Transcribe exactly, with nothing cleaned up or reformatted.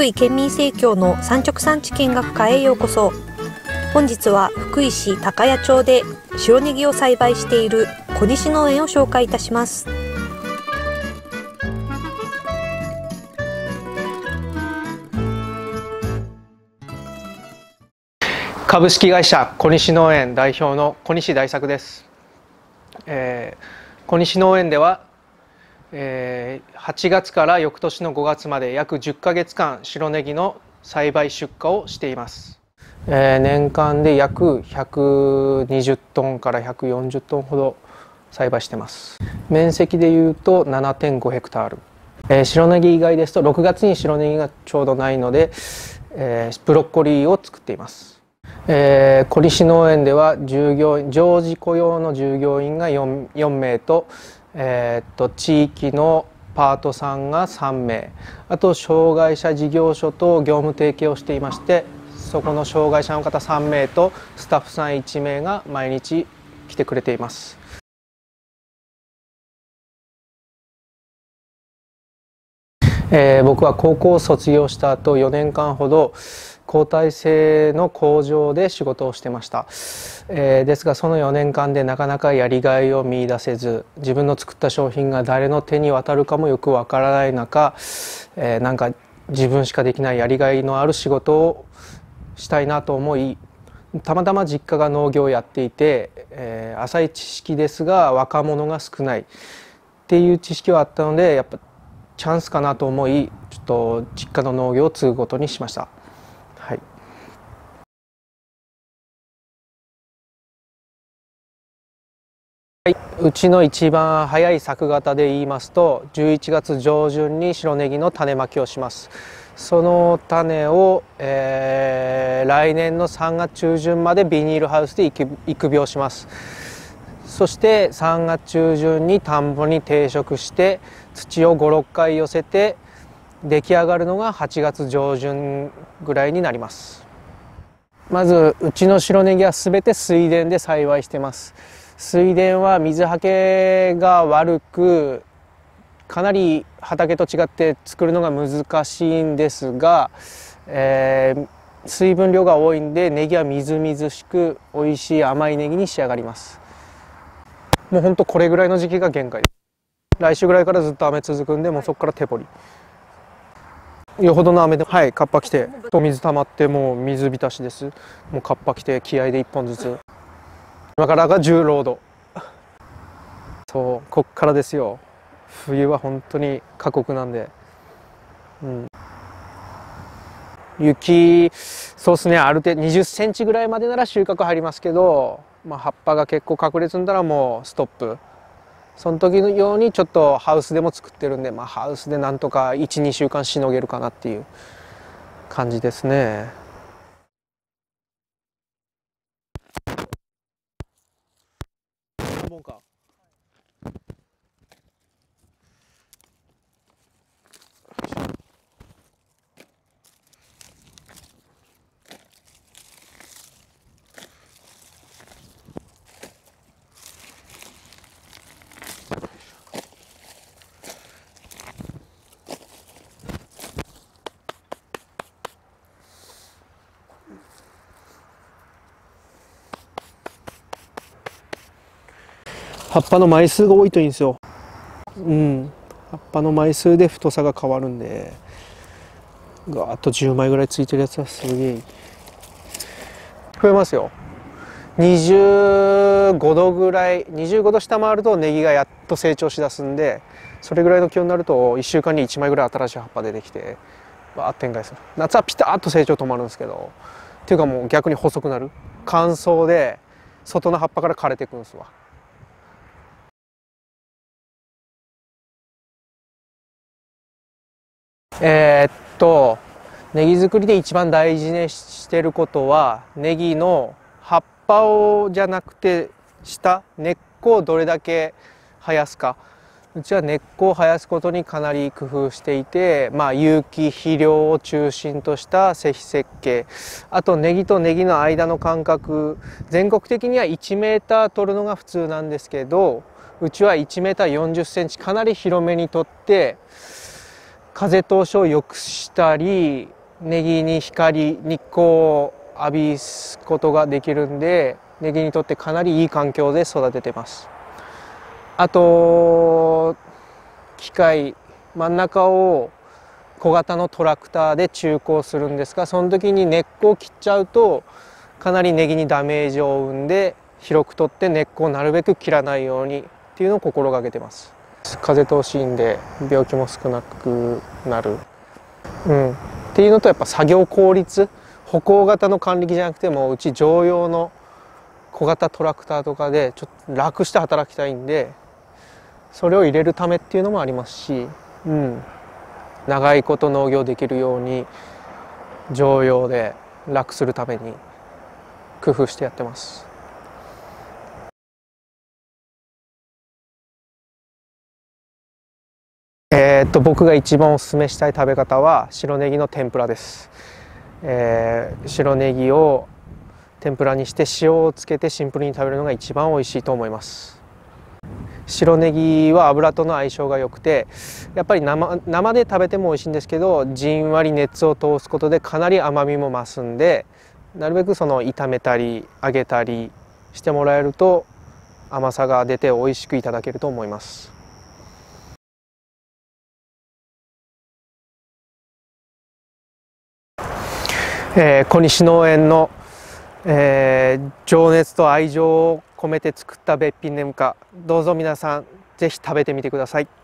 井県民生協の産直産地見学会へようこそ。本日は福井市高谷町で白ネギを栽培している小西農園を紹介いたします。 株式会社小西農園代表の小西大作です。えー、小西農園では、えー、はちがつから翌年のごがつまで約じゅっかげつかん白ネギの栽培出荷をしています。えー、年間で約ひゃくにじゅっトンからひゃくよんじゅっトンほど栽培してます。面積でいうと ななてんごヘクタール、えー、白ネギ以外ですとろくがつに白ネギがちょうどないので、えー、ブロッコリーを作っています。えー、小西農園では従業員常時雇用の従業員が 4, 4名と、えー、っと地域のパートさんがさんめい、あと障害者事業所と業務提携をしていまして、そこの障害者の方さんめいとスタッフさんいちめいが毎日来てくれています。えー、僕は高校を卒業した後よねんかんほど交代制の工場で仕事をしてました。えー、ですがそのよねんかんでなかなかやりがいを見出せず、自分の作った商品が誰の手に渡るかもよくわからない中、えー、なんか自分しかできないやりがいのある仕事をしたいなと思い、たまたま実家が農業をやっていて、えー、浅い知識ですが若者が少ないっていう知識はあったので、やっぱチャンスかなと思い、ちょっと実家の農業を継ぐことにしました。はい、はい、うちの一番早い作型で言いますとじゅういちがつじょうじゅんに白ネギの種まきをします。その種を、えー、来年のさんがつちゅうじゅんまでビニールハウスで育苗します。そしてさんがつちゅうじゅんに田んぼに定植して土をごろっかい寄せて出来上がるのがはちがつじょうじゅんぐらいになります。まずうちの白ネギは全て水田で栽培してます。水田は水はけが悪く、かなり畑と違って作るのが難しいんですが、えー、水分量が多いんでネギはみずみずしく美味しい甘いネギに仕上がります。もうほんとこれぐらいの時期が限界です。来週ぐらいからずっと雨続くんで、もうそこから手掘り。よほどの雨で、はい、カッパ来てと水溜まってもう水浸しです。もうカッパ来て気合でいっぽんずつ。今からがじゅうロード。そう、こっからですよ。冬は本当に過酷なんで、うん、雪そうですね、ある程度にじゅっセンチぐらいまでなら収穫入りますけど、まあ、葉っぱが結構隠れ積んだらもうストップ。その時のようにちょっとハウスでも作ってるんで、まあ、ハウスでなんとかいちにしゅうかんしのげるかなっていう感じですね。葉っぱの枚数が多いといいんですよ。うん、葉っぱの枚数で太さが変わるんで、ガーッとじゅうまいぐらいついてるやつはすげえ増えますよ。にじゅうごどぐらい、にじゅうごど下回るとネギがやっと成長しだすんで、それぐらいの気温になるといっしゅうかんにいちまいぐらい新しい葉っぱ出てきてバーッ展開する。夏はピタッと成長止まるんですけど、っていうかもう逆に細くなる。乾燥で外の葉っぱから枯れていくんですわ。えー、っとネギ作りで一番大事にしてることは、ネギの葉っぱをじゃなくて下根っこをどれだけ生やすか。うちは根っこを生やすことにかなり工夫していて、まあ、有機肥料を中心とした施肥設計、あとネギとネギの間の間隔、全国的にはいちメーター取るのが普通なんですけど、うちはいちメーターよんじゅっセンチかなり広めに取って、風通しを良くしたり、 ネギに光日光を浴びすことができるんで、ネギにとってかなりいい環境で育ててます。あと機械真ん中を小型のトラクターで中耕するんですが、その時に根っこを切っちゃうとかなりネギにダメージを生んで、広く取って根っこをなるべく切らないようにっていうのを心がけてます。風通しいいんで病気も少なくなる、うん、っていうのと、やっぱ作業効率、歩行型の管理機じゃなくてもうち常用の小型トラクターとかでちょっと楽して働きたいんで、それを入れるためっていうのもありますし、うん、長いこと農業できるように常用で楽するために工夫してやってます。えー、っと僕が一番おすすめしたい食べ方は白ネギの天ぷらです。えー、白ネギを天ぷらにして塩をつけてシンプルに食べるのが一番おいしいと思います。白ネギは油との相性が良くて、やっぱり 生, 生で食べても美味しいんですけど、じんわり熱を通すことでかなり甘みも増すんで、なるべくその炒めたり揚げたりしてもらえると甘さが出て美味しくいただけると思います。えー、小西農園の、えー、情熱と愛情を込めて作ったべっぴんねむか、どうぞ皆さんぜひ食べてみてください。